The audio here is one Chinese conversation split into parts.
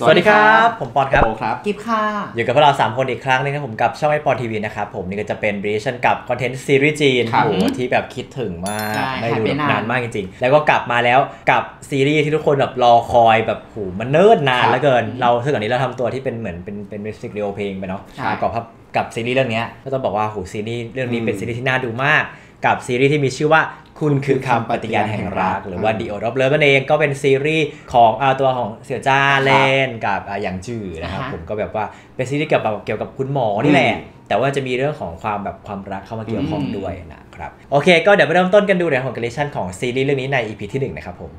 สวัสดีครับผมปอนครับครับกิฟค่ะอยู่กับพวกเรา3คนอีกครั้งนึงนะผมกับช่องไอปอนทีวีนะครับผมนี่ก็จะเป็นรีแอคชั่นกับคอนเทนต์ซีรีส์จีนโอ้โหที่แบบคิดถึงมากไม่ดูนานมากจริงๆแล้วก็กลับมาแล้วกับซีรีส์ที่ทุกคนแบบรอคอยแบบโหมันเนิ่นนานเหลือเกินเราซึ่งอันนี้เราทำตัวที่เป็นเหมือนเป็นมิวสิกวิดีโอเพลงไปเนาะกับซีรีส์เรื่องนี้ก็ต้องบอกว่าโหซีรีส์เรื่องนี้เป็นซีรีส์ที่น่าดูมากกับซีรีส์ที่มีชื่อว่าคุณคือคำปฏิญาณแห่งรักหรือว่า The Oath of Love นั่นเองก็เป็นซีรีส์ของตัวของเสี่ยวจ้าเล่นกับหยางจื่อนะครับผมก็แบบว่าเป็นซีรีส์เกี่ยวกับคุณหมอนี่แหละแต่ว่าจะมีเรื่องของความรักเข้ามาเกี่ยวข้องด้วยนะครับโอเคก็เดี๋ยวไปเริ่มต้นกันดูในของการ์เรชั่นของซีรีส์เรื่องนี้ใน EP ที่1นะครับผม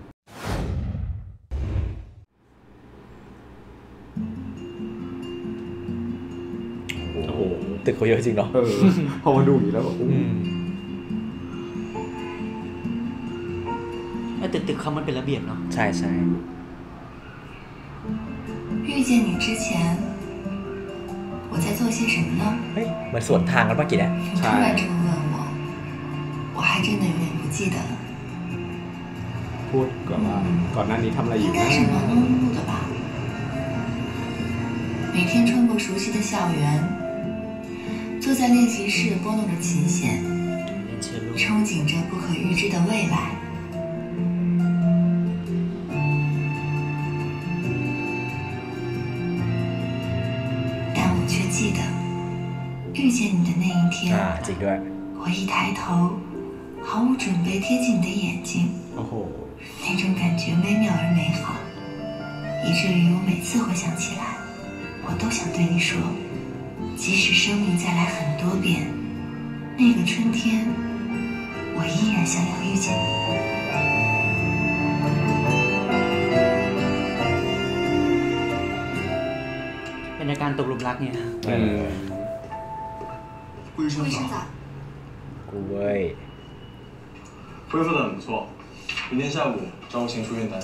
โอ้โหตึกเขาเยอะจริงเนาะพอมาดูอย่างนี้แล้วแบบตึกเขามันเป็นระเบียบเนาะใช่ใช่遇见你之前我在做些什么呢เฮ้ยเหมือนสวนทางกันป่ะกี่เนี่ย你突然这么问我我还真的有点不记得了พูดก่อนหน้านี้ทำอะไรอยู่应该是忙忙碌碌的吧每天穿过熟悉的校园坐在练习室拨弄着琴弦憧憬着不可预知的未来记得遇见你的那一天จริงด้วย我一抬头毫无准备贴近你的眼睛那种感觉微妙而美好以至于我每次回想起来我都想对你说即使生命再来很多遍那个春天我依然想要遇见你เป็นการตกหลุมรักเนี่ย顾医生早顾魏恢复得很不错明天下午找我签出院单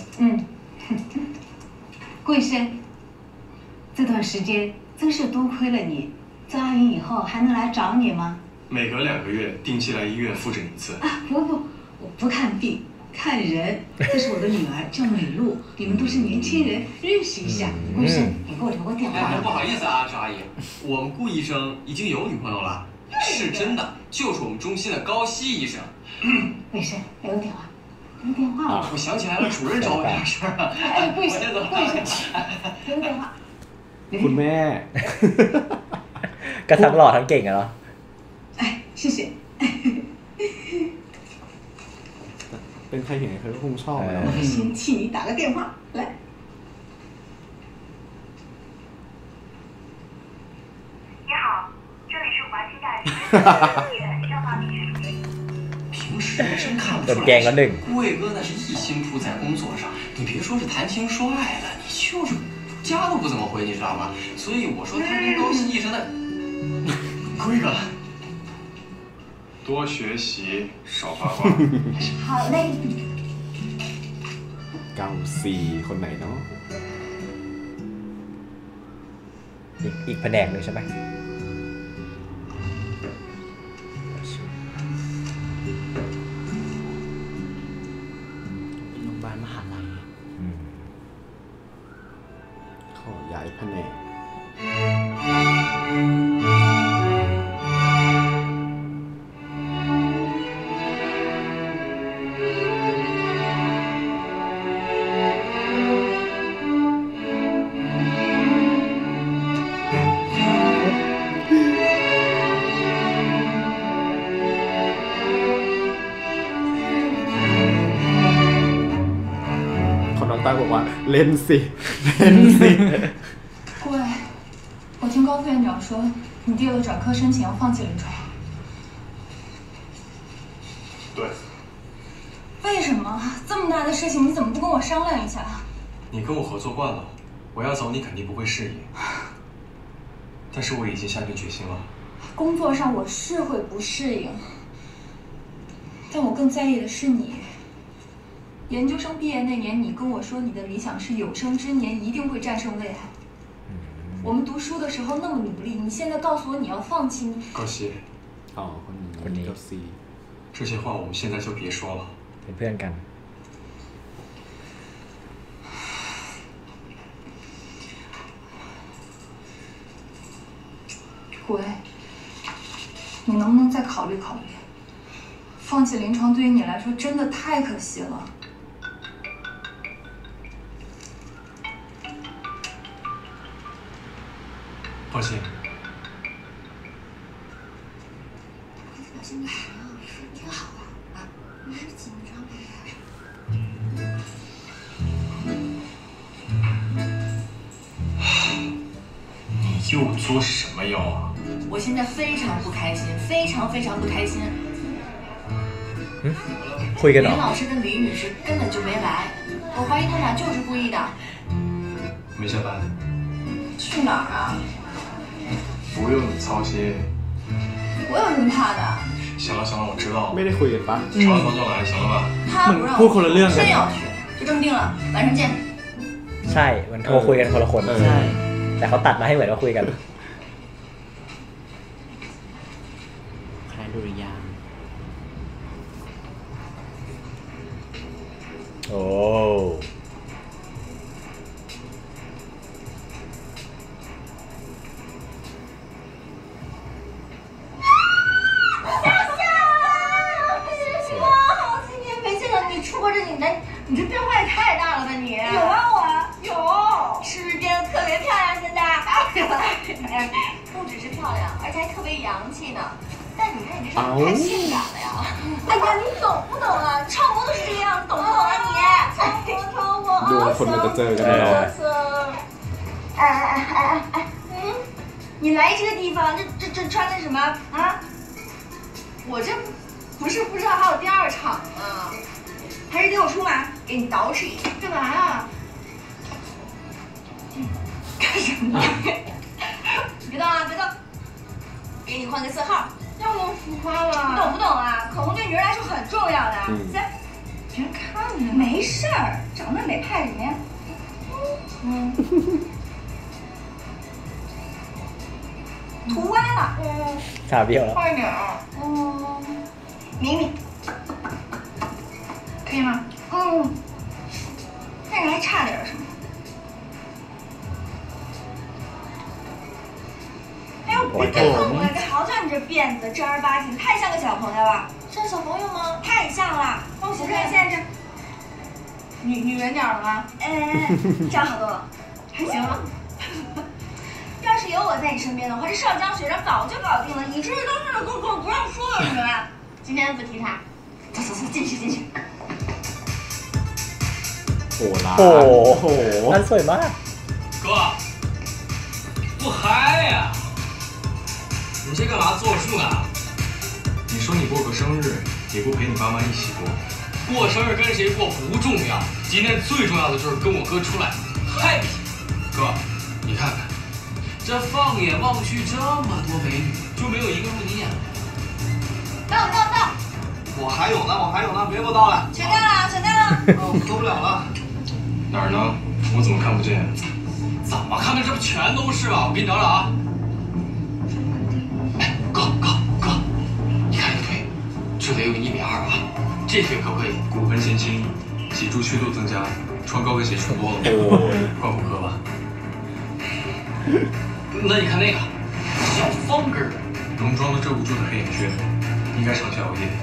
顾医生这段时间真是多亏了你做阿云以后还能来找你吗每隔2个月定期来医院复诊一次不我不看病看人，这是我的女儿，叫美露。你们都是年轻人，认识一下。顾医生，你给我留个电话。 不好意思啊，赵阿姨，我们顾医生已经有女朋友了，是真的，就是我们中心的高希医生。 顾医生，留个电话，留个电话。 我想起来了，主任找我点事儿啊。 哎，顾医生，顾医生，留个电话。 คุณแม่ก็ทั้งหล่อทั้งเก่งอะเนาะ哎，谢谢。 เป็นใครเห็นใครก็คงชอบนะ我先替你打个电话来你好这里是华西大学消化笔平时真看不出来顾魏哥那是一心扑在工作上你别说是谈情说爱了你就是家都不怎么回你知道吗所以我说他跟高希医生的顾魏哥多学习少八卦好嘞เกาซีคนไหนเนาะอีกแผนกหนึ่งใช่ไหมโรงพยาบาลมหาลัยขอย้ายแผนกบอกว่าเล่นสิ顾魏我听高副院长说你递了转科申请要放弃临床对为什么这么大的事情你怎么不跟我商量一下你跟我合作惯了我要走你肯定不会适应但是我已经下定决心了工作上我是会不适应但我更在意的是你研究生毕业那年你跟我说你的理想是有生之年一定会战胜胃癌我们读书的时候那么努力你现在告诉我你要放弃你高希คนนี้这些话我们现在就别说了เป็นเพื่อนกัน能再考虑考虑？放弃临床对于你来说真的太可惜了。 放心。 表现的好像是挺好的啊，没紧张的。 你又作什么妖啊？ 我现在非常不开心，非常非常不开心。 คุยกันเหรอ林老师跟李女士根本就没来，我怀疑他俩就是故意的。 没下班？ 去哪儿啊？ 不用你操心。 我有什么怕的？ 行了行了，我知道了。 ไม่ได้คุยกันปะ查完房就来，行了吧？ 他不让พูดคนละเรื่อง我， กัน真要去，就这么定了，晚上见。 ใช่มันโทรคุยกันคนละคนใช่แต่เขาตัดมาให้เหมือนว่าคุยกันคล้ายดุริยางค์โอ้好几年没见到你出国这几年，你这变化也太大了吧你？有啊我有，是不是变得特别漂亮？现在，哎，不只是漂亮，而且还特别洋气呢。但你看你这身材太性感了呀！哎呀，你懂不懂啊？超模都是这个样子，懂不懂啊你？超模， ดูคนมันจะเจอกันแน่นอน哎，你来这个地方，这穿的什么啊？我这不是不知道还有第二场啊，还是给我出马，给你捯饬一下。干嘛呀？干什么？别动啊，别动！给你换个色号。要那么浮夸吗？懂不懂啊？口红对女人来说很重要的。来，别人看呢。没事儿，长得美怕什么呀？涂歪了。 ขาเบี้ยวแล้ว快点。抿抿，可以吗？但是还差点什么。哎呦，别别动我！瞧瞧你这辫子，正儿八经，太像个小朋友了。像小朋友吗？太像了。帮我洗看，现在这女人点了吗？这样好多了，还行了。要是有我在你身边的话，这上江雪人早就搞定了。你这都是给我不让说了是吧？今天不提他，走走走，进去进去。 โหร้านโอ้โอ้โหนั่นสวยมาก哥，不嗨呀？你这干嘛作数呢？ 你说你过个生日，也不陪你爸妈一起过。 过生日跟谁过不重要，今天最重要的就是跟我哥出来 happy。哥，你看看，这放眼望去这么多美女，就没有一个入你眼的。 到， 我还有呢，别给我倒了。 全掉了，全掉了。 我喝不了了。 哪儿呢？我怎么看不见？ 怎么看的？这不全都是吗？我给你找找啊。哎，哥，你看这腿，这得有1.2米啊，这腿可不可以？ 骨盆前倾，脊柱曲度增加，穿高跟鞋穿多了，换骨科吧。 那你看那个，小方根儿， 浓妆都遮不住的黑眼圈，应该长期熬夜。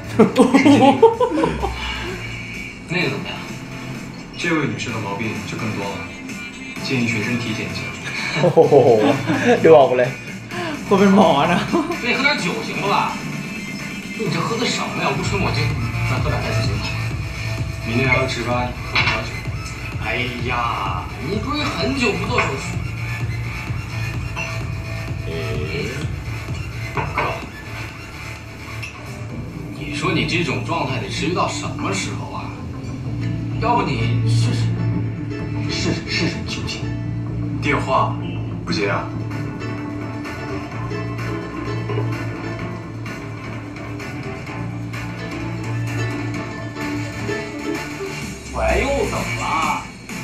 那个怎么样？ 这位女士的毛病就更多了，建议全身体检一下。 โอ้โหดูออกเลยคนเป็นหมอนะ那你喝点酒行不啦？你这喝的什么呀？不吹抹精，咱喝点开水行吗？ 明天还要值班，喝不了酒。 哎呀，你不是很久不做手术？哥，你说你这种状态得持续到什么时候啊？要不你试试行不行？ 电话不接啊？ 喂，又怎么了？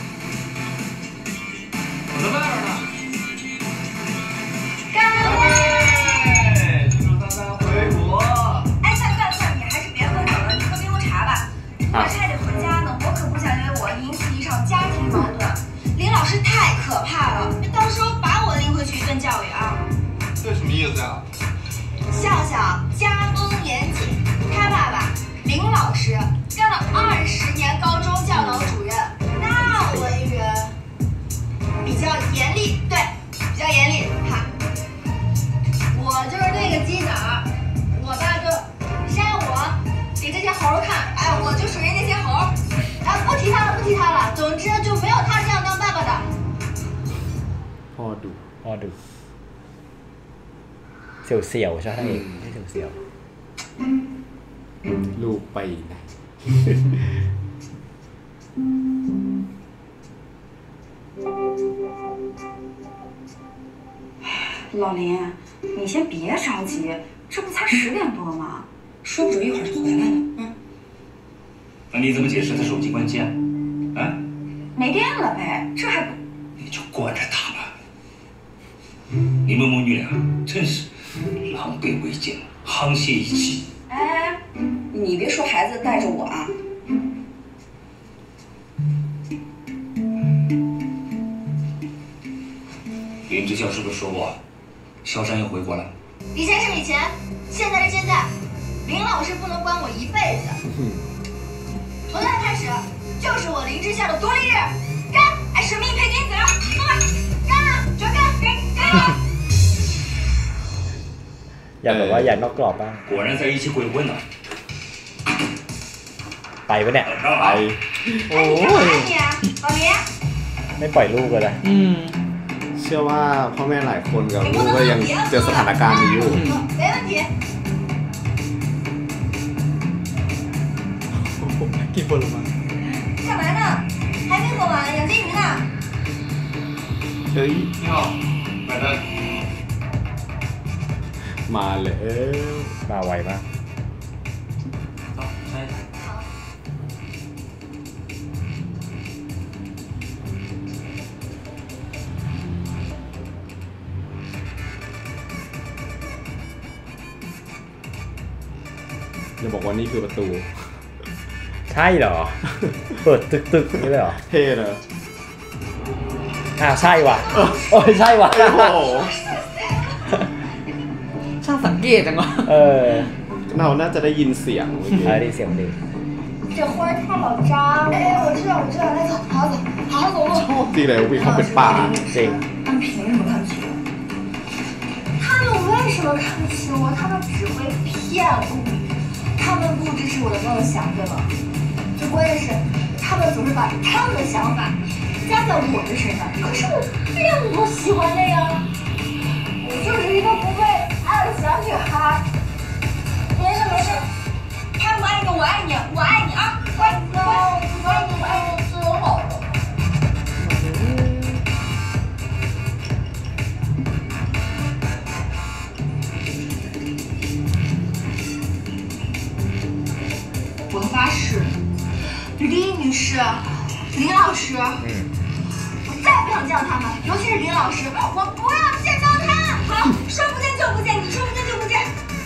我在外边呢。祝三三回国。 哎，算，你还是别喝酒了，你喝冰红茶吧。我这还得回家呢，我可不想因为我引起一场家庭矛盾。林老师太可怕了，到时候把我拎回去一顿教育啊！ 这什么意思呀？ 笑笑，家我就属于那些猴。啊，不提他了，不提他了。总之就没有他这样当爸爸的。 พ่อดุเสียวๆใช่ไหมไม่เสียวลูกไปไหน老林，你先别着急，这不才10点多吗？说不准一会儿就回来了。嗯。 那你怎么解释他手机关机啊？啊？ 没电了呗，这还不…… 你就惯着他吧。你们母女俩真是狼狈为奸，沆瀣一气。 哎，你别说孩子带着我啊。 林之孝是不是说过，萧山要回国了？ 以前是以前，现在是现在，林老师不能管我一辈子。从现在开始，就是我林之孝的独立日，干！哎，使命陪君子，干吧，干啊，就干，干！ อยากแบบว่าอยากนอกกรอบบ้าง果然在一起鬼混呢。 ไปปะเนี่ยไปโอ้ย老林ไม่ปล่อยลูกเลยนะเชื่อว่าพ่อแม่หลายคนกับลูกก็ยังเจอสถานการณ์นี้อยู่没问题กินผลไม้干嘛呢还没喝完养金鱼呢เฮ้ย你好买单มาแล้วมาไวมากอย่าบอกว่านี่คือประตูใช่เหรอเปิดตึกๆนี่เลยเหรอเท่เลยใช่ว่ะโอ้ยใช่ว่ะโอ้โหช่างสังเกตจังวะเราน่าจะได้ยินเสียงเมื่อกี้ได้เสียงดี这花太好扎了。哎，我知道，来走，好好走，好好走路。 ชอบจริงเลยวิเขาเป็นป่าจริง他们凭什么看不起我？他们为什么看不起我？他们只会骗我。他们不支持我的梦想，对吗？最关键是，他们总是把他们的想法加在我的身上。可是我并不喜欢那样，我就是一个不被爱的小女孩。没事没事，他不爱你，我爱你，我爱你啊！乖乖，我爱你，我爱你，是我好的。我发誓，李女士、林老师，我再也不想见到他们，尤其是林老师，我不要见到他。好，说不见就不见，你说不见就不见。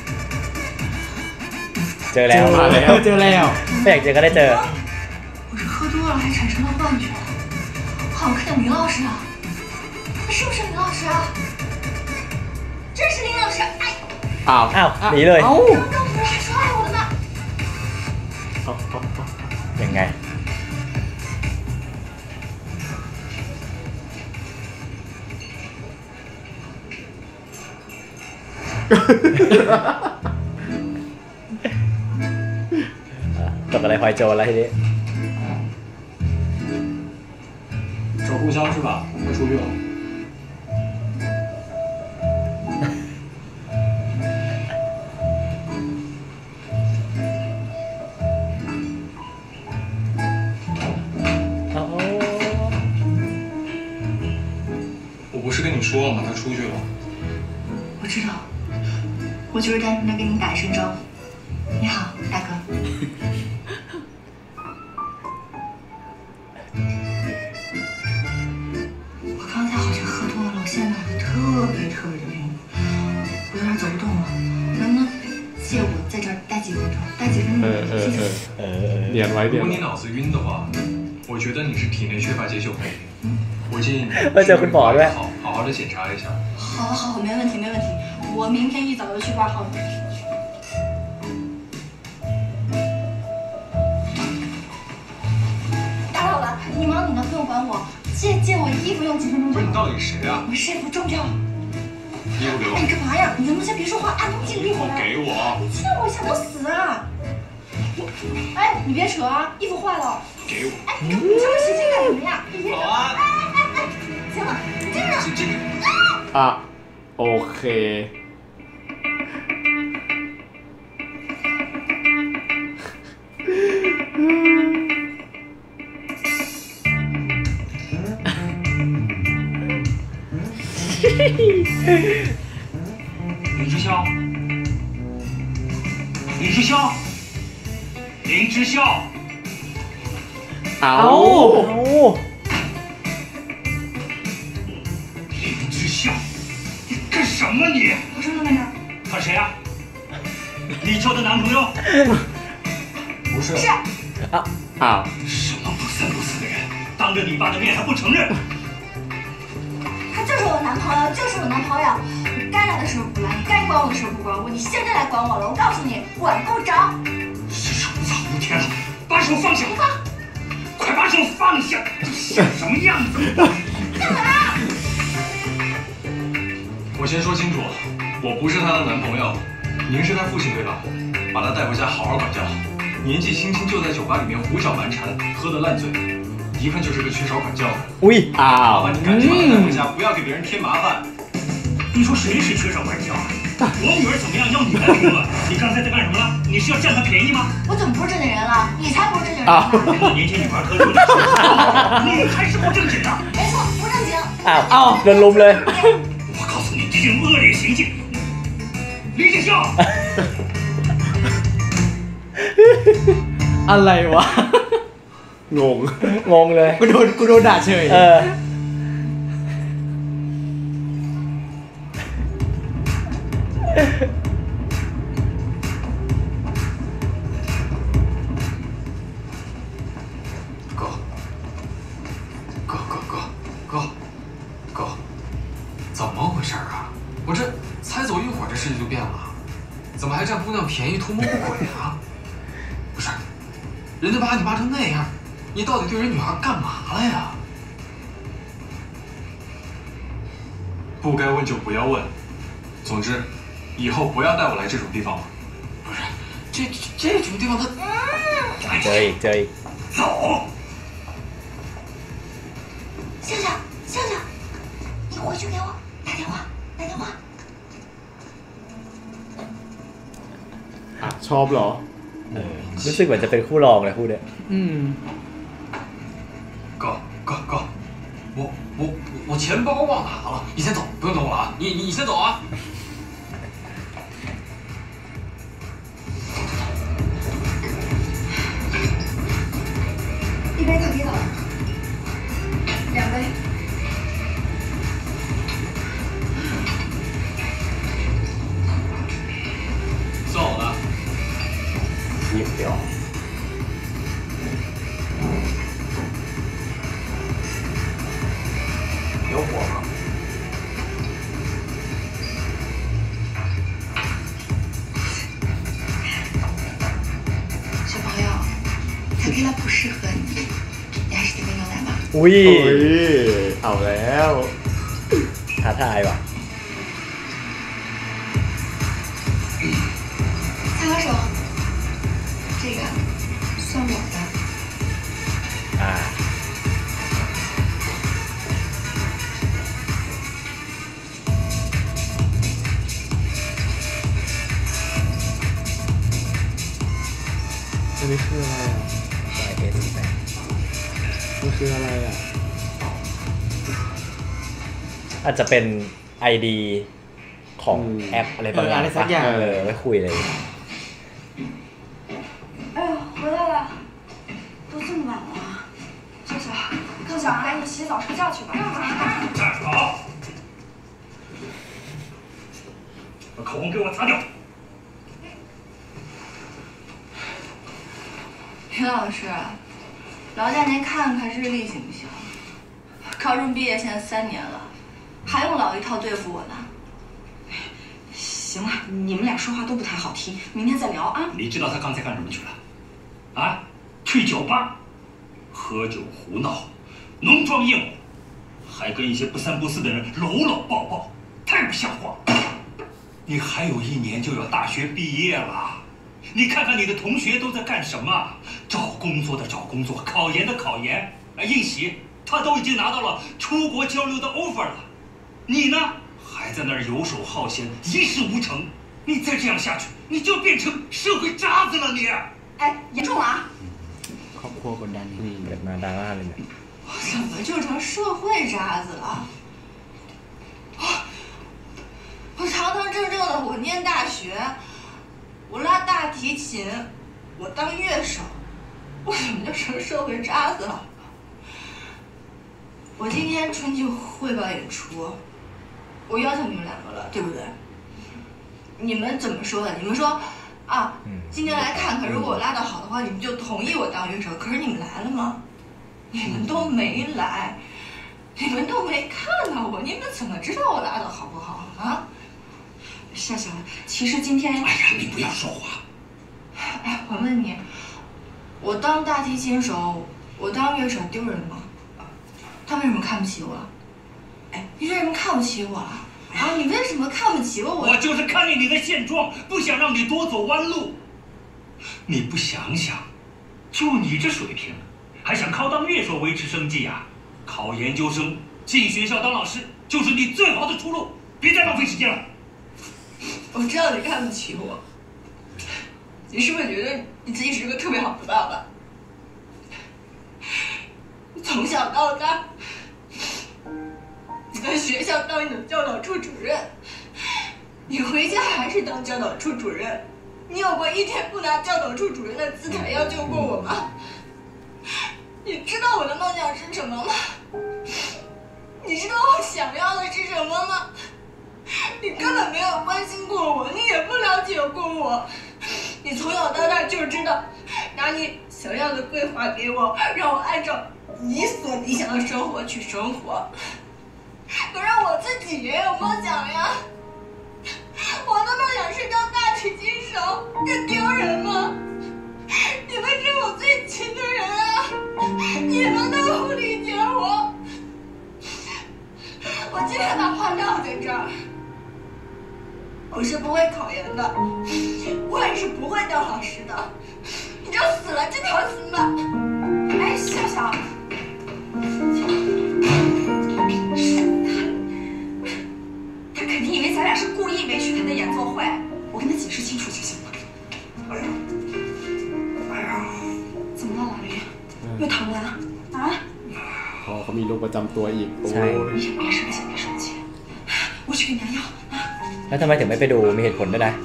เจอแล้วเจอแล้วไม่อยากเจอก็ได้เจอ我是喝多了还产生了幻觉，好像看见林老师了，是不是林老师啊？真是林老师！哎， อ้าวหนีเลย刚不是还说爱我的呢？ ยังไงตกอะไรพลอยโจรแล้วทีนี้找故乡是吧？我出狱了。我不是跟你说了吗？他出去了。 我知道，我就是单纯的跟你打一声招呼。你好，大哥。我刚才好像喝多了，我现在脑子特别的晕，我有点走不动了，能不能借我在这儿待几分钟？待几分钟？谢谢。 如果你脑子晕的话，我觉得你是体内缺乏解酒酶。我建议你好好的检查一下。 好，没问题。我明天一早就去挂号。打扰了，你忙你的，不用管我。借我衣服用几分钟就好。 你到底谁啊？ 我是衣服重要。 衣服给我。 你干嘛呀？你能不能先别说话，按东西立回来？ 给我。 你欠我一下多死啊！你哎，你别扯啊，衣服坏了。 给我。 哎，你这么使劲干什么呀？你别扯。 保安。 行了，你这个。 啊，โอเค林之潇，林之潇，林之潇，林之潇，你干什么你？ 我说在这儿。 他谁啊？你交的男朋友？不是。 是。 啊！ 什么不三不四的人，当着你爸的面还不承认？ 他就是我男朋友，就是我男朋友。你该来的时候不来，你该管我的时候不管我，你现在来管我了，我告诉你，管不着。 真是无法无天了！把手放下！快把手放下！像什么样子？ 干嘛？ 我先说清楚，我不是她的男朋友，您是她父亲对吧？把她带回家好好管教。年纪轻轻就在酒吧里面胡搅蛮缠，喝得烂醉，一看就是个缺少管教的。 喂麻烦你赶紧把她带回家，不要给别人添麻烦。你说谁是缺少管教？我女儿怎么样要你来评论？你刚才在干什么了？你是要占她便宜吗？ 我怎么不是正经人了？你才不是正经人呢！ 年轻女孩喝酒，你还是不正经的。 没错，不正经。 โดนลุมเลย我告诉你，这种恶劣行径，林之潇。 อะไรวะงงเลยกูโดนด่าเฉย哥，怎么回事啊？我这才走一会儿，这事情就变了，怎么还占姑娘便宜，图谋不轨啊？不是，人家把你骂成那样，你到底对人女孩干嘛了呀？ 不该问就不要问，总之，以后不要带我来这种地方了。 不是，这种地方他…… เจออีก走。 笑笑，你回去给我打电话。 ชอบเหรอรู้สึกเหมือนจะเป็นคู่รองเลยคู่เนี้ย哥，我钱包忘哪了？你先走，不用等我了啊！你先走啊！ 一杯可乐，2杯。 算我的。 หยิบเดี๋ยว有火吗？ 小朋友，塔克拉不适合你，你还是点杯牛奶吧。 อุ้ยเอาแล้วท้าทายว่ะ擦个手，这个算我的。 อันนี้คืออะไรอ่ะมันคืออะไรอ่ะอาจจะเป็น ID ของแอปอะไรบางอย่างอะไรสักอย่างไว้คุยเลย哎呦，回来了，都这么晚了。笑笑，更想赶紧洗澡睡觉去吧。 站好，把口红给我擦掉。 林老师，劳驾您看看日历行不行？高中毕业现在3年了，还用老一套对付我呢。 行了，你们俩说话都不太好听，明天再聊啊。 你知道他刚才干什么去了？啊，去酒吧，喝酒胡闹，浓妆艳抹，还跟一些不三不四的人搂搂抱抱，太不像话了。你还有1年就要大学毕业了， 你看看你的同学都在干什么？找工作的找工作，考研的考研。应喜他都已经拿到了出国交流的 offer 了，你呢还在那儿游手好闲，一事无成。你再这样下去，你就变成社会渣子了你！ 哎，严重了啊！ ครอบครัวกดดันเกิดมาดราม่าเลยเนี่ย我怎么就成社会渣子了？我堂堂正正的，我念大学，我拉大提琴，我当乐手，我怎么就成社会渣子了？我今天春季汇报演出，我邀请你们两个了，对不对？你们怎么说的？你们说啊，今天来看看，如果我拉得好的话，你们就同意我当乐手。可是你们来了吗？你们都没来，你们都没看到我，你们怎么知道我拉得好不好啊？夏夏，其实今天…… 哎呀，你不要说话。 哎，我问你，我当大提琴手，我当乐手丢人吗？他为什么看不起我？哎，你为什么看不起我啊？啊，你为什么看不起我？ 我就是看见你的现状，不想让你多走弯路。你不想想，就你这水平，还想靠当乐手维持生计啊？考研究生，进学校当老师，就是你最好的出路。别再浪费时间了。 我知道你看不起我，你是不是觉得你自己是个特别好的爸爸？从小到大，你在学校当你的教导处主任，你回家还是当教导处主任，你有过一天不拿教导处主任的姿态要求过我吗？你知道我的梦想是什么吗？你知道我想要的是什么吗？你根本没有关心过我，你也不了解过我，你从小到大就知道拿你想要的规划给我，让我按照你所理想的生活去生活。可是我自己也有梦想呀，我的梦想是当大提琴手，这丢人吗？你们是我最亲的人啊，你们都不理解我。我今天把话撂在这儿，我是不会考研的，我也是不会当老师的，你就死了这条心吧。哎，笑笑，他肯定以为咱俩是故意没去他的演奏会，我跟他解释清楚就行了。哎呀，怎么了，老李？又疼了啊？ เขามีโรคประจำตัวอีกใช่别生气，别生气，我去给你拿药啊。 แล้วทำไมถึงไม่ไปดูมีเหตุผลด้วยนะ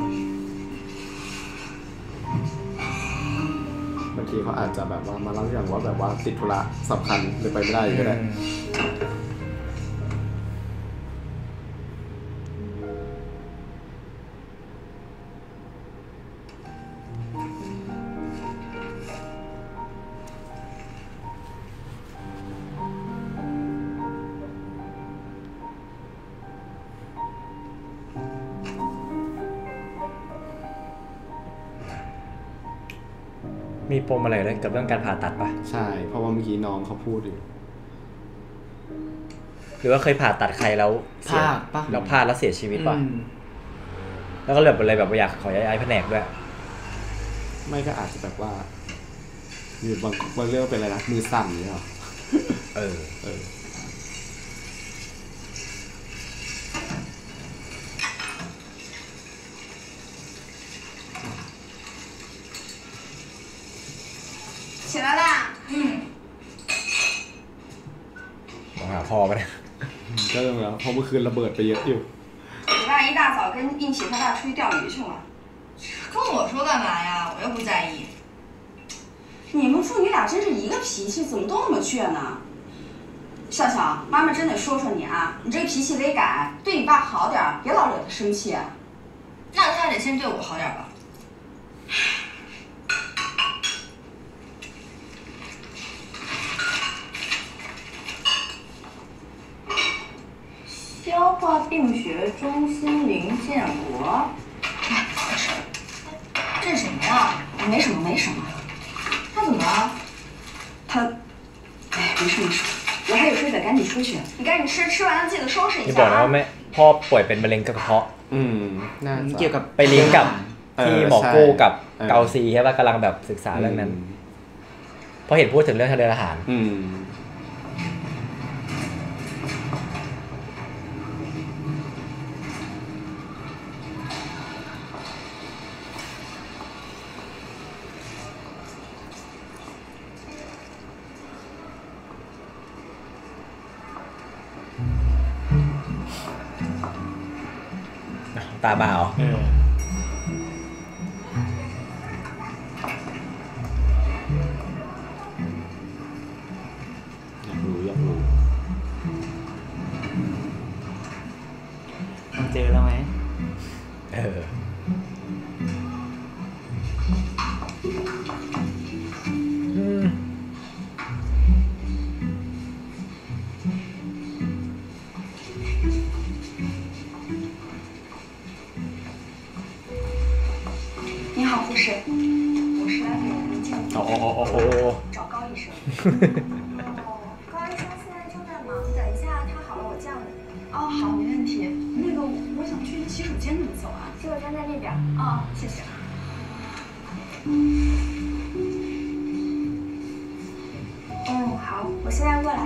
บางทีเขาอาจจะแบบว่ามาเล่าอย่างว่าแบบว่าติดธุระสำคัญหรือไปไม่ได้ก็ได้มีปมอะไรเลยกับเรื่องการผ่าตัดปะใช่เพราะว่าเมื่อกี้น้องเขาพูดอยู่หรือว่าเคยผ่าตัดใครแล้วพลาดปะแล้วพลาดแล้วเสียชีวิตปะแล้วก็เลยแบบอะไรแบบอยากขอย้ายแผนกด้วยไม่ก็อาจจะแบบว่าหรือบางเรื่องเป็นอะไรนะมือสั่นนี่หรอ起来啦！ มองหาพ่อปะเนี่ยก็เรื่องแล้วเพราะเมื่อคืนระเบิดไปเยอะอยู่你爸一大早跟应喜他爸出去钓鱼去了，跟我说干嘛呀？我又不在意。 你们父女俩真是一个脾气，怎么都那么倔呢？笑笑，妈妈真得说说你啊，你这脾气得改，对你爸好点，别老惹他生气。 那他得先对我好点吧。消化病学中心林建国，哎，这是什么呀？ 没什么，没什么。 他怎么了？ 他，哎，没事没事，我还有事得赶紧出去。 你赶紧吃，吃完了记得收拾一下啊。 你บอกนะว่าแม่พ่อป่วยเป็นมะเร็งกระเพาะเกี่ยวกับไปเลี้ยงกับที่หมอกู้กับเกาซีใช่ป่ะกำลังแบบศึกษาเรื่องนั้นเพราะเห็นพูดถึงเรื่องทางเดินอาหารตามาเหรออยากรู้เจอแล้วไหม你好，护士，我是来给林建国找高医生。高医生现在正在忙，等一下他好了我叫你。 哦，好，没问题。那个，我想去洗手间怎么走啊？ 洗手间在那边。 啊，谢谢。 好，我现在过来。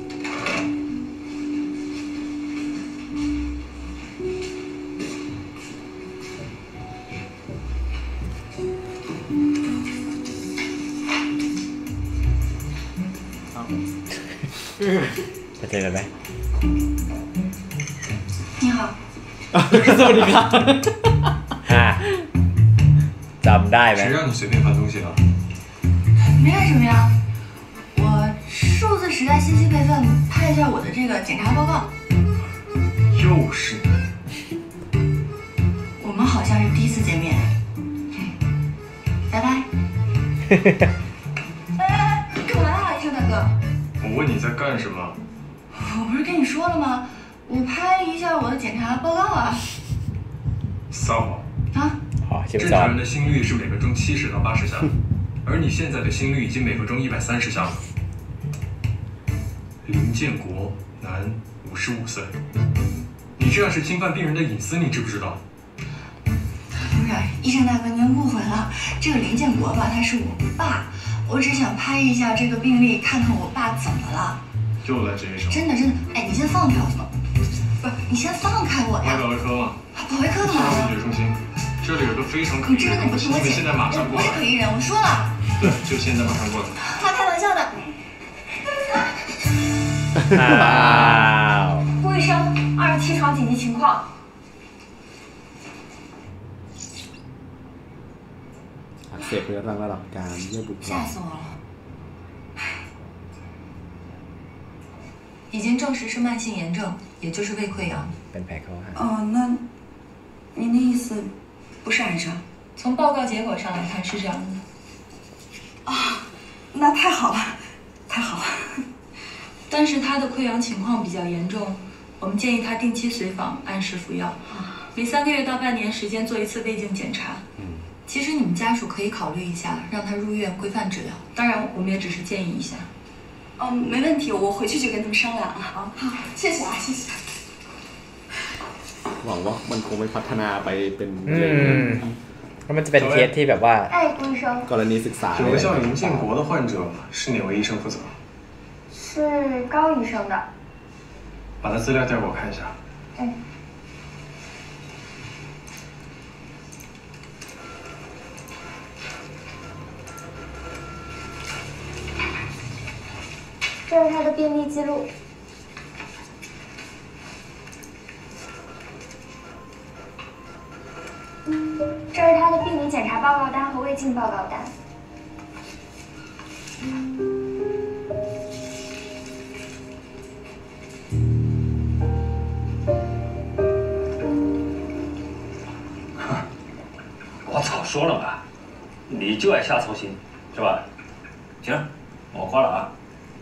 จะเจอกันไหม你好สวัสดีครับจำได้ไหม谁让你随便翻东西了没干什么呀我数字时代信息备份拍一下我的这个检查报告又是你我们好像是第一次见面拜拜干嘛啊医生大哥我问你在干什么我不是跟你说了吗？我拍一下我的检查报告啊。 撒谎啊！ 正常人的心率是每分钟70到80下，而你现在的心率已经每分钟130下了。林建国，男，55岁。你这样是侵犯病人的隐私，你知不知道？ 不是，医生大哥，您误会了。这个林建国吧，他是我爸，我只想拍一下这个病历，看看我爸怎么了。 又来这一手！ 真的，哎，你先放开我，不是，你先放开我呀！ 来保卫科吗？ 保卫科干嘛？ 视觉中心，这里有个非常可疑的东西，你们现在马上过来。 不是可疑人，我说了。 对，就现在马上过来。 他开玩笑的。顾医生，27床紧急情况。 อักเสบเรื้อรังระดับการเยื่อบุ吓死我了。已经证实是慢性炎症，也就是胃溃疡。 哦，那您的意思不是癌症？ 从报告结果上来看是这样的。 啊，那太好了，太好了。 但是他的溃疡情况比较严重，我们建议他定期随访，按时服药，每3个月到半年时间做一次胃镜检查。其实你们家属可以考虑一下，让他入院规范治疗。当然，我们也只是建议一下。 没问题，我回去就跟他们商量了。好，谢谢啊，谢谢。 หวังว่ามันคงไม่พัฒนาไปเป็นเพราะมันจะเป็นเคสที่แบบว่ากรณีศึกษา有个叫林建国的患者是哪位医生负责？ 是高医生的。 把他资料带给我看一下。 这是他的病历记录。这是他的病理检查报告单和胃镜报告单。 我早说了吧，你就爱瞎操心，是吧？行，我挂了啊。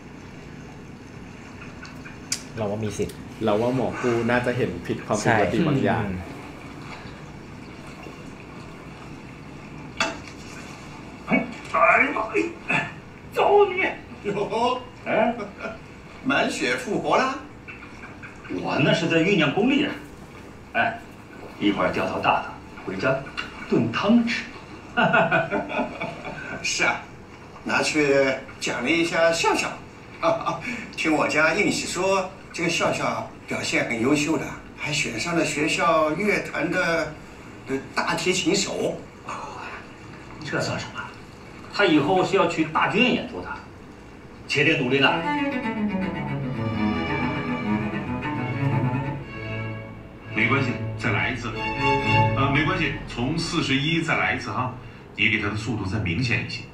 เราว่ามีสิทธิ์เราว่าหมอกูน่าจะเห็นผิดความผิดปกติบางอย่าง走你！哎， 满血复活啦！ 我那是在酝酿功力啊！哎，一会儿调头大的回家炖汤吃。 是啊，拿去奖励一下笑笑。听我家应喜说，这个笑笑表现很优秀的，还选上了学校乐团的大提琴手。 这算什么？他以后是要去大剧院演出的，且得努力了。 没关系，再来一次。没关系，从41再来一次哈，你给他的速度再明显一些。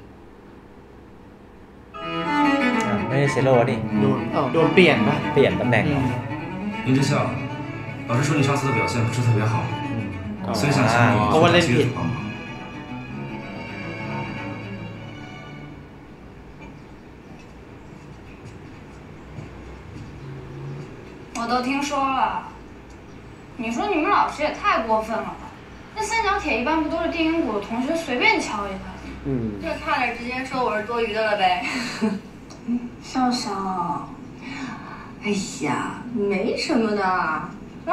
ไม่ได้เซโร่นี่โดนเปลี่ยนป่ะเปลี่ยนตำแหน่งเหรอ林之校，老师说你上次的表现不是特别好，所以想请你去接着帮忙。 我都听说了，你说你们老师也太过分了吧？那三角铁一般不都是电音鼓的同学随便敲一下？这差点直接说我是多余的了呗。 笑笑，哎呀，没什么的啊。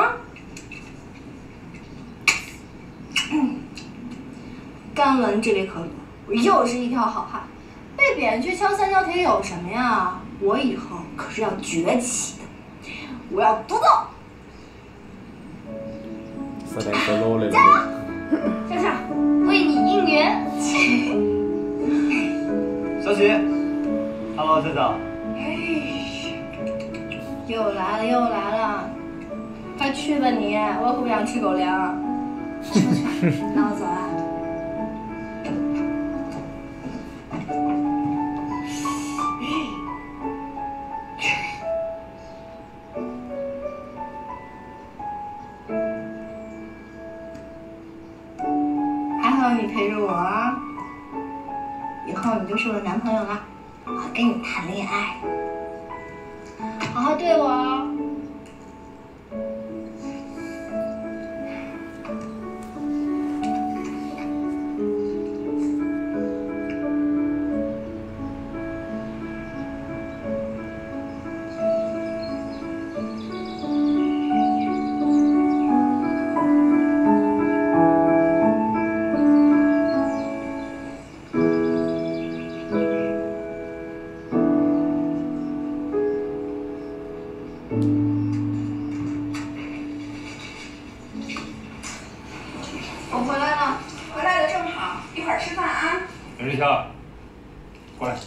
甘文这位可以，我又是一条好汉。被贬去敲三角铁有什么呀？我以后可是要崛起的，我要独奏。 แสดงโซโล่เลย加油，笑笑，为你应援。 小许 ，Hello， 校长。 又来了又来了，快去吧你，我可不想吃狗粮。去吧去吧，那我走了。还好你陪着我啊，以后你就是我的男朋友了，我跟你谈恋爱，好好对我哦。我回来了，回来的正好，一会儿吃饭啊。 林之校，过来。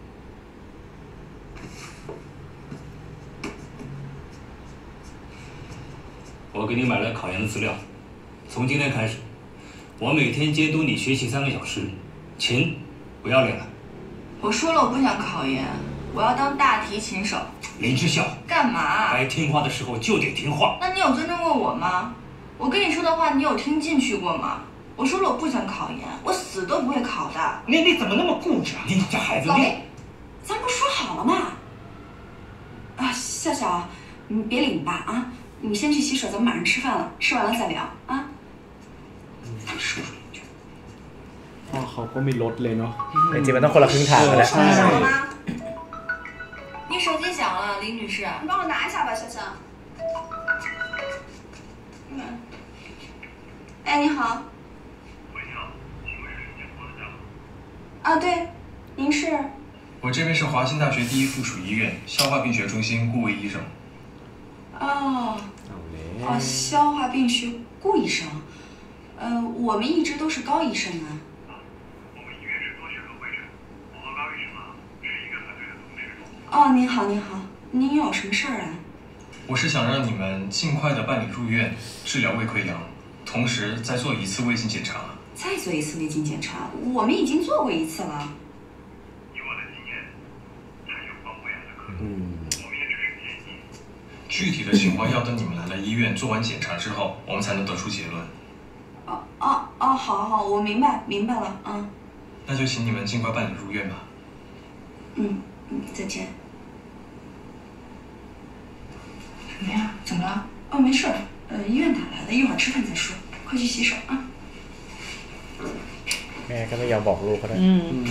我给你买了考研的资料，从今天开始，我每天监督你学习3个小时，勤，不要脸了。 我说了，我不想考研，我要当大提琴手。 林之校， 干嘛？ 该听话的时候就得听话。 那你有尊重过我吗？我跟你说的话，你有听进去过吗？我说了，我不想考研，我死都不会考的。 你怎么那么固执啊？你这孩子。 老林，咱不说好了吗？啊，笑笑，你别理你爸啊，你先去洗手，咱们马上吃饭了，吃完了再聊啊。 说说一句。 พ่อเขาก็มีรถเลยเนาะจริงๆมันต้องคนละครึ่งทางกันแหละ好吗？你手机响了，林女士，你帮我拿一下吧，笑笑。哎，你好。喂，你好，请问是接通的吗？啊，对，您是？ 我这边是华新大学第一附属医院消化病学中心顾卫医生。 哦，消化病学顾医生，我们一直都是高医生啊。我们医院是多学科会诊，我和高医生啊是一个团队的同事。哦，您好，您好，您有什么事儿啊？ 我是想让你们尽快的办理入院治疗胃溃疡，同时再做一次胃镜检查。 再做一次胃镜检查？我们已经做过一次了。以我的经验，还有关胃癌的可能。我们也只是建议。 具体的情况要等你们来了医院做完检查之后，我们才能得出结论。 好，我明白了，嗯。 那就请你们尽快办理入院吧。 再见。 什么呀？怎么了？ 哦，没事，医院打来的，一会儿吃饭再说，快去洗手啊。 แม่ก็ไม่ยอมบอกลูกเขาด้วย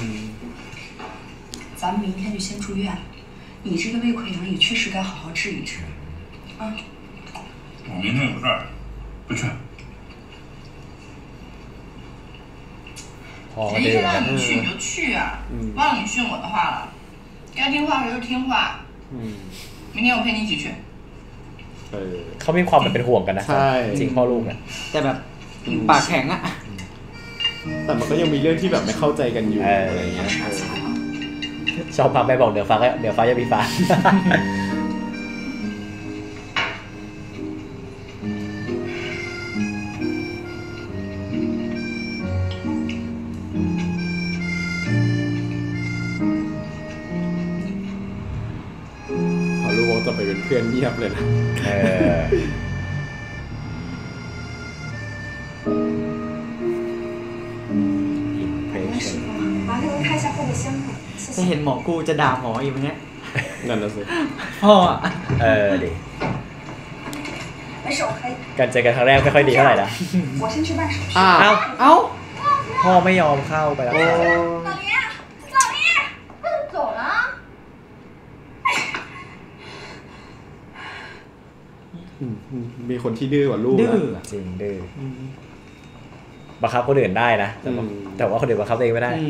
咱们明天就先住院，你这个胃溃疡也确实该好好治一治，啊。 我明天有事儿，不去。 谁现在你去你就去啊，忘了你训我的话了，该听话时就听话。明天我陪你一起去。 เขามีความเป็นห่วงกันนะจริงพ่อลูกนะแต่แบบปากแข็งอะแต่มันก็ยังมีเรื่องที่แบบไม่เข้าใจกันอยู่อะไรเงี้ยชอบพาไปบอกเดี๋ยวฟ้าจะมีฟ้าพอรู้ว่าจะไปเป็นเพื่อนเงียบเลยนะถ้าเห็นหมอกูจะด่าหมออีกไหมเนี่ยนั่นน่ะสิพ่อดิการเจอกันครั้งแรกไม่ค่อยดีเท่าไหร่นะเอ้าพ่อไม่ยอมเข้าไปแล้วมีคนที่ดื้อกว่าลูกนะจริงดื้อบังคับคนอื่นได้นะแต่ว่าคนอื่นบังคับเองไม่ได้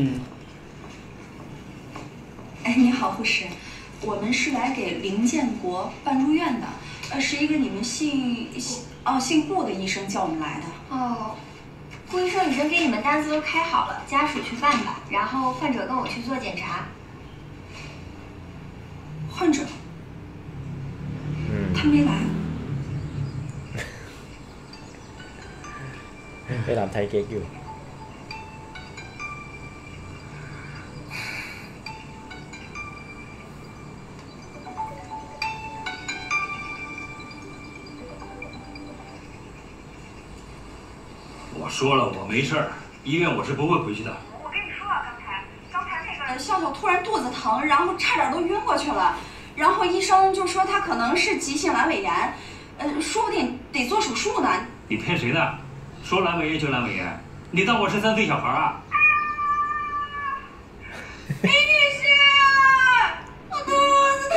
你好，护士，我们是来给林建国办入院的，是一个你们姓顾的医生叫我们来的。 哦，顾医生已经给你们单子都开好了，家属去办吧，然后患者跟我去做检查。 患者，他没来。 ไปรำไทยเก๊กอยู่我说了，我没事儿，医院我是不会回去的。 我跟你说啊，刚才那个笑笑突然肚子疼，然后差点都晕过去了，然后医生就说他可能是急性阑尾炎，说不定得做手术呢。 你骗谁呢？说阑尾炎就阑尾炎，你当我是3岁小孩啊？ 李女士，我肚子疼。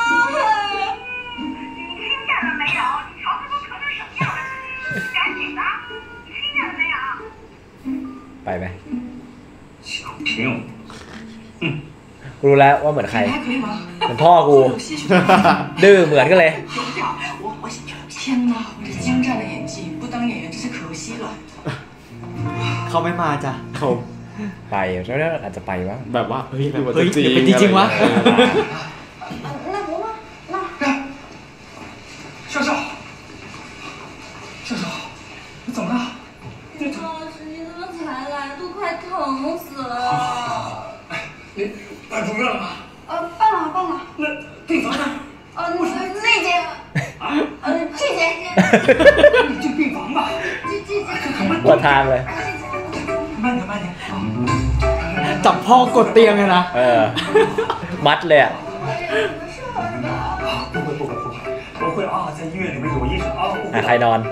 你听见了没有？你瞧他都疼成什么样了！赶紧的，你听见了没有？ ไปไหม想骗我？ รู้แล้วว่าเหมือนใครเหมือนพ่อกูดื้อเหมือนกันเลย天哪，我这精湛的演技不当演员真是可惜了。 เขาไม่มาจ้ะเขาไปแล้วอาจจะไปวะแบบว่าเฮ้ยเป็นจริงวะ那不吗？那笑笑，你怎么了？ 张老师，你怎么才来？都快疼死了。 你办住院了吗？ 办了。 那病房呢？ 那间。这间。 你进病房吧。 ปวดทางเลย慢点。 จับพ่อกดเตียงเลยนะมัดเลยอ่ะ不会啊，在医院里面有医生啊。 ใครนอน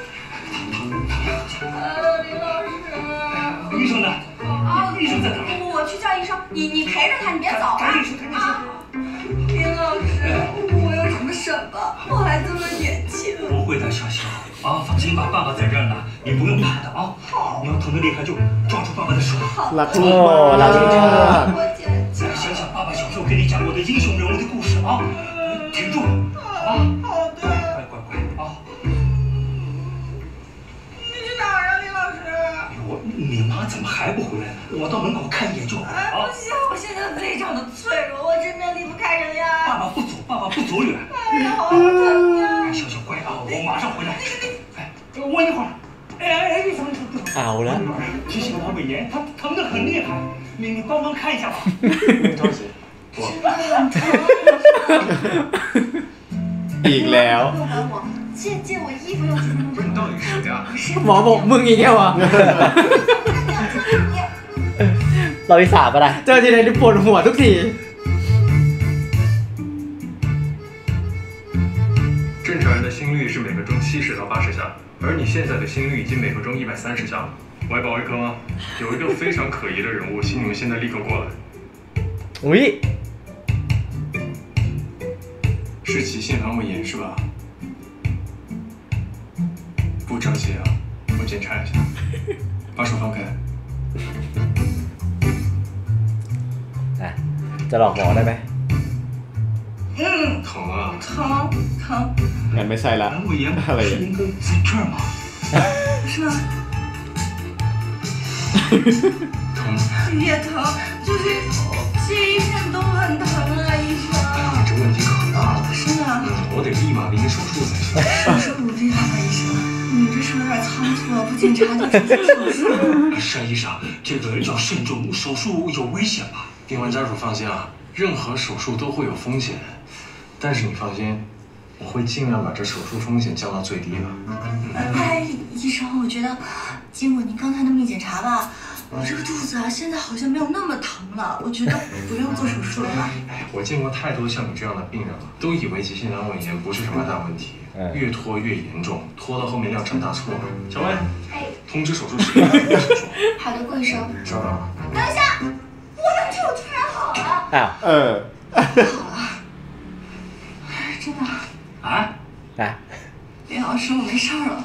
林老师。 医生呢？医生在哪？ 我去叫医生，你陪着他，你别走啊。 林老师，我有什么什么？我还这么年轻。 不会的，笑笑啊，放心吧，爸爸在这儿呢，你不用怕的啊。 好。 你要疼得厉害就抓住爸爸的手。 好。 รักมาก再想想爸爸小时候给你讲过的英雄人物的故事啊，挺住，好吧？ 好的。 乖啊。 你去哪儿啊，林老师？ 你妈怎么还不回来呢？我到门口看一眼就好了啊。 不行，我现在非常的脆弱，我真的离不开人呀。 爸爸不走远。 哎呀，好疼呀！ 小乖啊，我马上回来。哎，我一会儿。哎，你怎么？ เอาละ急性阑尾炎，它疼得很厉害，你帮忙看一下吧。 不着急，我。 อีกแล้ว借我衣服用几分钟。 不是你到底是谁啊？ หมอบอกมึงอีกแล้วอ่ะเราที่3ป่ะนะเจอทีไรนี่ปวดหัวทุกที正常人的心率是每分钟70到80下，而你现在的心率已经每分钟130下了。外保卫科吗？有一个非常可疑的人物，请你们现在立刻过来。 อุ้ย是急性阑尾炎是吧？不着急啊，我检查一下，把手放开。 จะหลอกหมอได้ไหม疼啊！ 疼。 งั้นไม่ใช่ละอะไร应该在这儿吗？ 是吗？ 疼。 也疼，就是这一片都很疼啊，医生。 你这问题可大了。 是啊。 我得立马给你手术才行。 手术不必了吧，医生？你这是有点仓促了，不检查就直接手术。 单医生，这个要慎重，手术有危险吧？ 病患家属放心啊，任何手术都会有风险，但是你放心，我会尽量把这手术风险降到最低的。 哎，医生，我觉得经过您刚才那么一检查吧，我这个肚子啊，现在好像没有那么疼了，我觉得不用做手术了吧？ 我见过太多像你这样的病人了，都以为急性阑尾炎不是什么大问题，越拖越严重，拖到后面料成大错了。小薇，通知手术室。 好的，顾医生。 稍等。 等一下，我的腿突然好了。好了，真的。林老师，我没事了。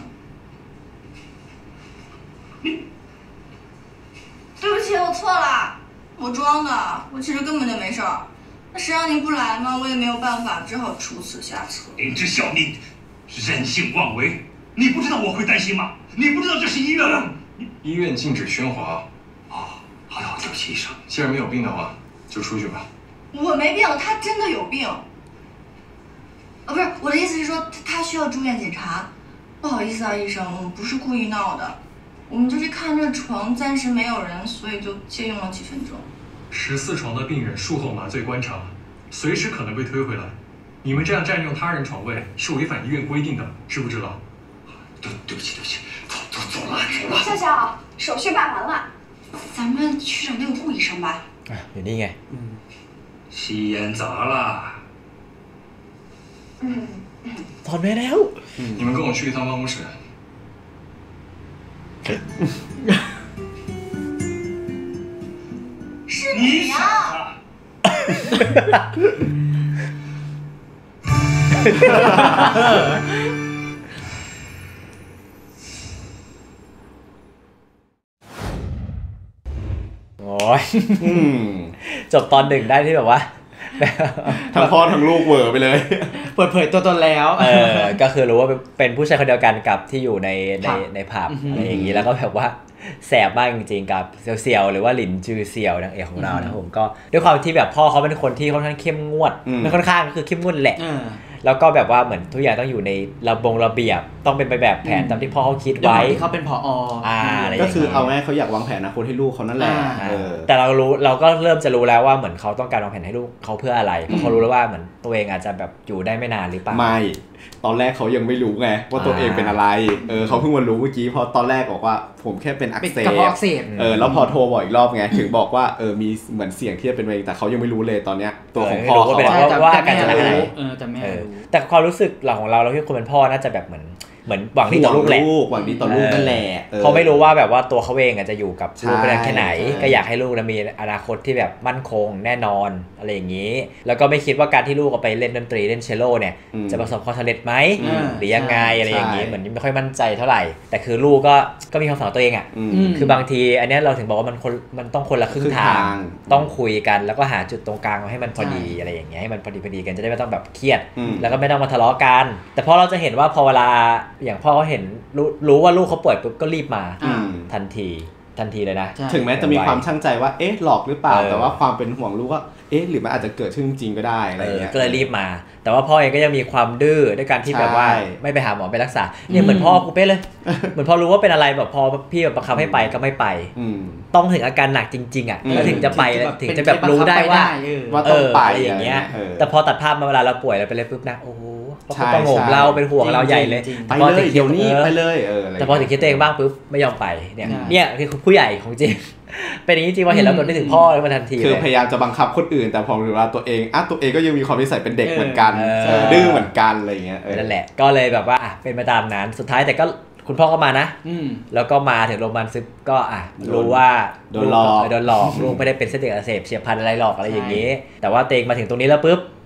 对不起，我错了，我装的，我其实根本就没事儿。那谁让您不来嘛，我也没有办法，只好出此下策。 林之孝，你任性妄为！你不知道我会担心吗？你不知道这是医院吗？ 医院禁止喧哗。 好的，对不起，医生。 既然没有病的话，就出去吧。 我没病，他真的有病。不是，我的意思是说，他需要住院检查。不好意思啊，医生，我们不是故意闹的，我们就是看这床暂时没有人，所以就借用了几分钟。 14床的病人术后麻醉观察，随时可能被推回来。你们这样占用他人床位是违反医院规定的，知不知道？ 对不起，走了。 笑笑，手续办完了，咱们去找那个顾医生吧。 อยู่นี่ไง吸烟杂了。 ถอนไปแล้ว。 你们跟我去一趟办公室。 是你呀！ โอ้ยจบตอน1ได้ที่แบบว่าทั้งพ่อทั้งลูกเวอร์ไปเลยเปิดเผยตัวตนแล้วก็คือรู้ว่าเป็นผู้ชายคนเดียวกันกับที่อยู่ในผับอะไรอย่างนี้แล้วก็แบบว่าแสบมากจริงๆกับเสี่ยวหรือว่าหลินจือเสี่ยวนางเอกของเรานะผมก็ด้วยความที่แบบพ่อเขาเป็นคนที่ค่อนข้างเข้มงวดไม่ค่อนข้างก็คือเข้มงวดแหละแล้วก็แบบว่าเหมือนทุกอย่างต้องอยู่ในระเบียบต้องเป็นไปแบบแผนตามที่พ่อเขาคิดไว้ที่เขาเป็นผอ. ก็คือเอาง่ายเขาอยากวางแผนอนาคตให้ลูกเขานั่นแหละแต่เราก็เริ่มจะรู้แล้วว่าเหมือนเขาต้องการวางแผนให้ลูกเขาเพื่ออะไรเพราะเขารู้แล้วว่าเหมือนตัวเองอาจจะแบบอยู่ได้ไม่นานหรือเปล่าไม่ตอนแรกเขายังไม่รู้ไงว่าตัวเองเป็นอะไรเขาเพิ่งมารู้เมื่อกี้พอตอนแรกบอกว่าผมแค่เป็นอักเสบแล้วพอโทรบอกอีกรอบไงถึงบอกว่ามีเหมือนเสี่ยงที่จะเป็นมะเร็งแต่เขายังไม่รู้เลยตอนเนี้ยตัวของพ่อเขาว่าการจะอะไรแต่ความรู้สึกของเราที่คนเป็นพ่อน่าจะแบบเหมือนหวังดีต่อลูกแหละหวังดีต่อลูกนั่นแหละเขาไม่รู้ว่าแบบว่าตัวเขาเองจะอยู่กับลูกไปได้แค่ไหนก็อยากให้ลูกมีอนาคตที่แบบมั่นคงแน่นอนอะไรอย่างนี้แล้วก็ไม่คิดว่าการที่ลูกไปเล่นดนตรีเล่นเชลโลเนี่ยจะประสบความสำเร็จไหมหรือยังไงอะไรอย่างนี้เหมือนไม่ค่อยมั่นใจเท่าไหร่แต่คือลูกก็มีความฝันตัวเองคือบางทีอันนี้เราถึงบอกว่ามันต้องคนละครึ่งทางต้องคุยกันแล้วก็หาจุดตรงกลางให้มันพอดีอะไรอย่างเงี้ยให้มันพอดีกันจะได้ไม่ต้องแบบเครียดแล้วก็ไม่ต้องมาทะเลาะกันแต่พอเราจะเห็นว่าพอเวลาอย่างพ่อเขาเห็นรู้ว่าลูกเขาป่วยปุ๊บก็รีบมาทันทีเลยนะถึงแม้จะมีความช่างใจว่าหลอกหรือเปล่าแต่ว่าความเป็นห่วงลูกก็หรือมันอาจจะเกิดขึ้นจริงก็ได้อะไรเงี้ยก็เลยรีบมาแต่ว่าพ่อเองก็ยังมีความดื้อด้วยการที่แบบว่าไม่ไปหาหมอไปรักษาเนี่ยเหมือนพ่อกูเป๊ะเลยเหมือนพอรู้ว่าเป็นอะไรแบบพอพี่แบบบังคับให้ไปก็ไม่ไปต้องถึงอาการหนักจริงๆอ่ะแล้วถึงจะไปถึงจะแบบรู้ได้ว่าต้องไปอย่างเงี้ยแต่พอตัดภาพมาเวลาเราป่วยเราไปเลยปุ๊บนะโอ้โหเขาต้องโงมเราเป็นห่วงเราใหญ่เลยไปเลยเดี๋ยวนี้ไปเลยแต่พอถึงคิดตัวเองบ้างปุ๊บไม่ยอมไปเนี่ยคือผู้ใหญ่ของจริงเป็นอย่างนี้จริงว่าเห็นแล้วตัวได้ถึงพ่อเลยมาทันทีคือพยายามจะบังคับคนอื่นแต่พอรู้ว่าตัวเองก็ยังมีความนิสัยเป็นเด็กเหมือนกันดื้อเหมือนกันอะไรเงี้ยนั่นแหละก็เลยแบบว่าเป็นไปตามนั้นสุดท้ายแต่ก็คุณพ่อก็มานะแล้วก็มาถึงโรงพยาบาลซึบก็รู้ว่าโดนหลอกลูกไม่ได้เป็นเส้นเลือดอักเสบเฉียบพลันอะไรหรอกอะไรอย่างนี้แต่ว่าเตงมาถึงตรงนี้แล้วปุ๊บ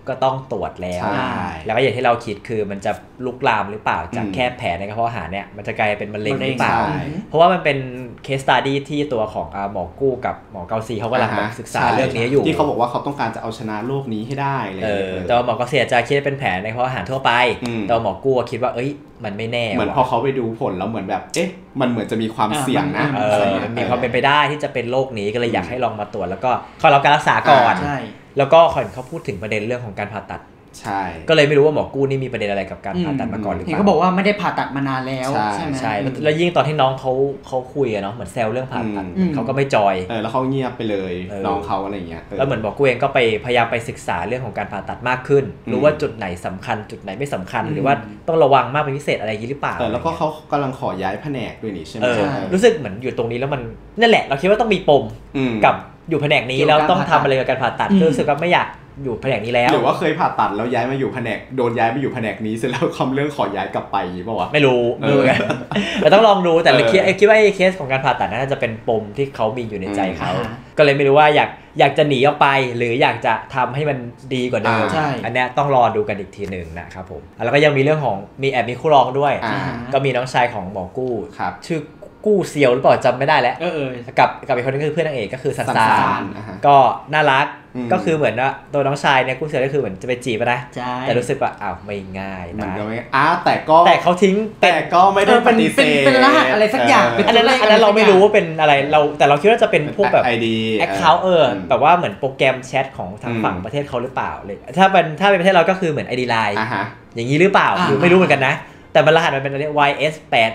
ก็ต้องตรวจแล้วแล้วก็อย่างที่เราคิดคือมันจะลุกลามหรือเปล่าจากแค่แผลในกระเพาะอาหารเนี่ยมันจะกลายเป็นมะเร็งหรือเปล่าเพราะว่ามันเป็นเคสสตัดดี้ที่ตัวของหมอกู้กับหมอเกาซีเขากำลังศึกษาเรื่องนี้อยู่ที่เขาบอกว่าเขาต้องการจะเอาชนะโรคนี้ให้ได้เลยแต่หมอเกาซีจะคิดว่าเป็นแผลในกระเพาะอาหารทั่วไปแต่หมอกู้คิดว่ามันไม่แน่เหมือนพอเขาไปดูผลแล้วเหมือนแบบมันเหมือนจะมีความเสี่ยงนะมีความเป็นไปได้ที่จะเป็นโรคนี้ก็เลยอยากให้ลองมาตรวจแล้วก็เข้ารับการรักษาก่อนแล้วก็เขาพูดถึงประเด็นเรื่องของการผ่าตัดใช่ก็เลยไม่รู้ว่าหมอกู้นี่มีประเด็นอะไรกับการผ่าตัดมาก่อนหรือเปล่าเห็นเขาบอกว่าไม่ได้ผ่าตัดมานานแล้วใช่ไหมใช่แล้วยิ่งตอนที่น้องเขาคุยเนาะเหมือนแซวเรื่องผ่าตัดเขาก็ไม่จอยแล้วเขาเงียบไปเลยน้องเขาอะไรเงี้ยแล้วเหมือนหมอกู้เองก็ไปพยายามไปศึกษาเรื่องของการผ่าตัดมากขึ้นรู้ว่าจุดไหนสำคัญจุดไหนไม่สำคัญหรือว่าต้องระวังมากเป็นพิเศษอะไรอย่างนี้หรือเปล่าแล้วก็เขากำลังขอย้ายแผนกด้วยนี่ใช่ไหมรู้สึกเหมือนอยู่ตรงนี้แล้วมันนั่นแหละเราคิดว่าต้องมีปมกับอยู่แผนกนี้แล้วต้องทำอะไรกับการผ่าตัดรู้สึกว่าไม่อยากอยู่แผนกนี้แล้วหรือว่าเคยผ่าตัดแล้วย้ายมาอยู่แผนกโดนย้ายมาอยู่แผนกนี้เสร็จแล้วคำเรื่องขอย้ายกลับไปป่าววะไม่รู้แต่ต้องลองดูแต่คิดว่าเคสของการผ่าตัดน่าจะเป็นปมที่เขามีอยู่ในใจเขาก็เลยไม่รู้ว่าอยากจะหนีออกไปหรืออยากจะทำให้มันดีกว่าเดิมอันนี้ต้องรอดูกันอีกทีหนึ่งนะครับผมแล้วก็ยังมีเรื่องของมีคู่รองด้วยก็มีน้องชายของหมอกู้ชื่อกู้เซียวหรือเปล่าจำไม่ได้แล้วกับอีกคนนึงคือเพื่อนนางเอกก็คือซันซานก็น่ารักก็คือเหมือนว่าตัวน้องชายเนี่ยกู้เซียวก็คือเหมือนจะไปจีบนะแต่รู้สึกว่าไม่ง่ายนะแต่เขาทิ้งแต่ก็ไม่ได้ปฏิเสธเป็นรหัสอะไรสักอย่างอันนั้นเราไม่รู้ว่าเป็นอะไรแต่เราคิดว่าจะเป็นพวกแบบ account แบบว่าเหมือนโปรแกรมแชทของทางฝั่งประเทศเขาหรือเปล่าเลยถ้าเป็นประเทศเราก็คือเหมือน ID Line อย่างนี้หรือเปล่าคือไม่รู้เหมือนกันนะแต่มันรหัสมันเป็นอะไร YS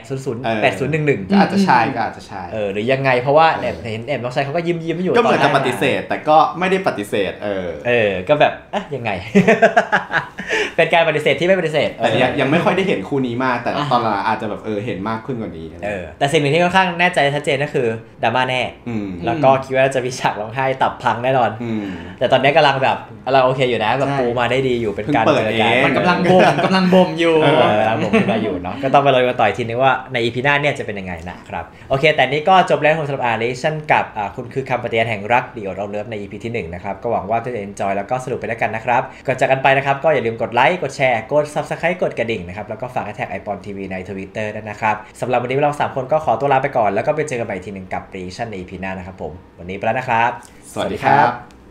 8008011 ก็อาจจะใช่หรือยังไงเพราะว่าเห็นน้องชายเขาก็ยิ้มอยู่ก็เหมือนจะปฏิเสธแต่ก็ไม่ได้ปฏิเสธก็แบบยังไง เป็นการปฏิเสธที่ไม่ปฏิเสธแต่ยังไม่ค่อยได้เห็นคู่นี้มากแต่ตอนหลังอาจจะแบบเห็นมากขึ้นกว่านี้แต่สิ่งหนึ่งที่ค่อนข้างแน่ใจชัดเจนก็คือดราม่าแน่แล้วก็คิดว่าจะมีฉากร้องไห้ตับพังแน่นอนแต่ตอนนี้กำลังแบบเราโอเคอยู่นะแบบปูมาได้ดีอยู่เป็นการเปิดการมันกำลังบ่มอยู่ผมขึ้นมาอยู่เนาะก็ต้องไปรอต่ออีกทีนึงว่าใน EP หน้าเนี่ยจะเป็นยังไงนะครับโอเคแต่นี้ก็จบแล้วสำหรับRelationกับคุณคือคำปฏิญาณแห่งรักเดี่ยวเราเลิฟใน EP ที่1นะครับก็หวังว่าจะenjoy แล้วก็สนุกไปด้วยกันนะครับก่อนจากกันไปนะครับก็อย่าลืมกดไลค์กดแชร์กด Subscribe กดกระดิ่งนะครับแล้วก็ฝากแท็ก iPon TV ใน Twitter ด้วยนะครับสำหรับวันนี้เรา3คนก็ขอตัวลาไปก่อนแล้วก็ไปเจอกันใหม่ทีนึงกับ Relation ใน EP หน้านะครับผมวันนี้ไปแล้วนะครับสวัสดีครับ